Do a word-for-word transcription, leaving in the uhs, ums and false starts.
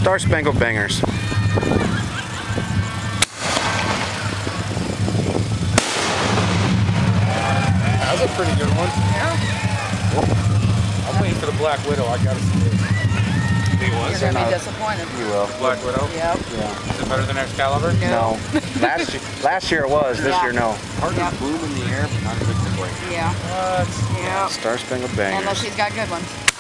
Star Spangled Bangers. That was a pretty good one. Yeah. I'm waiting for the Black Widow. I gotta see it. Think it was? You're gonna be disappointed. You will. Black Widow? Yep. Yeah. Is it better than Excalibur? No. last, year, last year it was, this Yeah. year no. Hard Yep. to boom in the air, but not a good boy. Yeah. What? Yeah. Star Spangled Bangers. Unless she's got good ones.